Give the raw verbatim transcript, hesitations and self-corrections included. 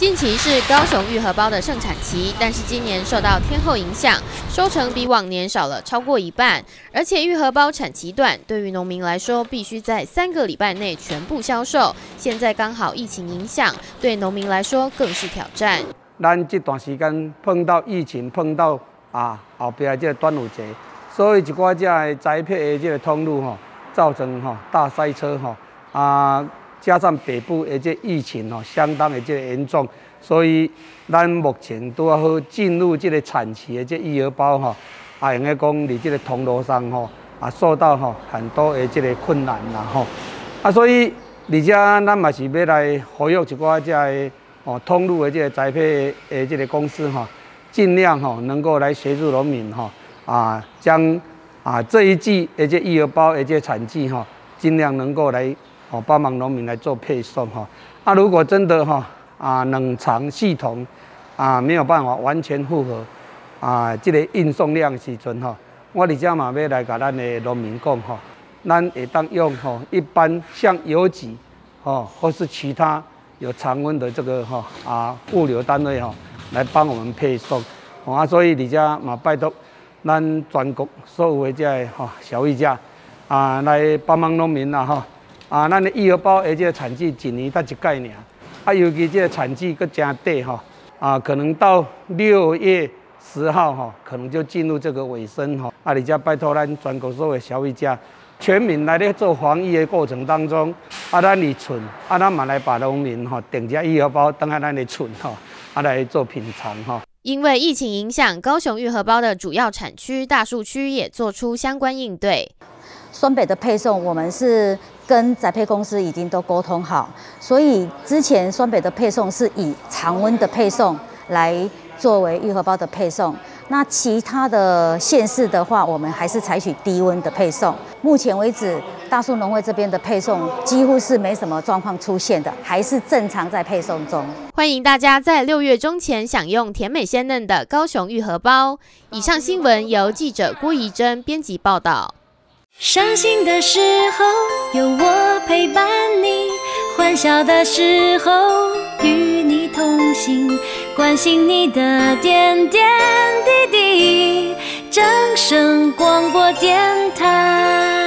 近期是高雄玉荷包的盛产期，但是今年受到天候影响，收成比往年少了超过一半。而且玉荷包产期短，对于农民来说，必须在三个礼拜内全部销售。现在刚好疫情影响，对农民来说更是挑战。 咱这段时间碰到疫情，碰到啊后边这个端午节，所以一寡这个栽培的这个通路吼，造成吼大塞车吼啊。 加上北部的这疫情哦，相当的这个严重，所以咱目前都要好进入这个产期的这玉荷包哈，啊，用来讲伫这个通路上吼啊，受到吼很多的这个困难啦吼，啊，所以而且咱嘛是要来呼吁一寡这个哦通路的这个栽培的这个公司哈，尽量吼能够来协助农民哈啊，将啊这一季的这玉荷包的这产季哈，尽量能够来。 哦，帮忙农民来做配送哈。啊，如果真的哈啊冷藏系统啊没有办法完全负荷啊这个运送量时阵哈，我伫遮嘛要来甲咱的农民讲哈，咱会当用哈一般像邮局哦或是其他有常温的这个哈啊物流单位哈来帮我们配送。哦啊，所以伫遮嘛拜托咱全国所有的这个哈小渔家啊来帮忙农民啦哈。 啊，咱的玉荷包的这个产季一年才一届尔，啊，尤其这个产季佫真短哈，啊，可能到六月十号哈，可能就进入这个尾声哈。啊，而且拜托咱全国所有的消费者，全民来咧做防疫的过程当中，啊，咱伫厝，啊，咱嘛来把农民哈订只玉荷包等下咱的厝哈，啊来做品尝哈。 因为疫情影响，高雄玉荷包的主要产区大树区也做出相关应对。 双北的配送，我们是跟宅配公司已经都沟通好，所以之前双北的配送是以常温的配送来作为玉荷包的配送。那其他的县市的话，我们还是采取低温的配送。目前为止，大树农会这边的配送几乎是没什么状况出现的，还是正常在配送中。 欢迎大家在六月中前享用甜美鲜嫩的高雄玉荷包。以上新闻由记者郭怡珍编辑报道。 伤心的时候有我陪伴你，欢笑的时候与你同行，关心你的点点滴滴。正声广播电台。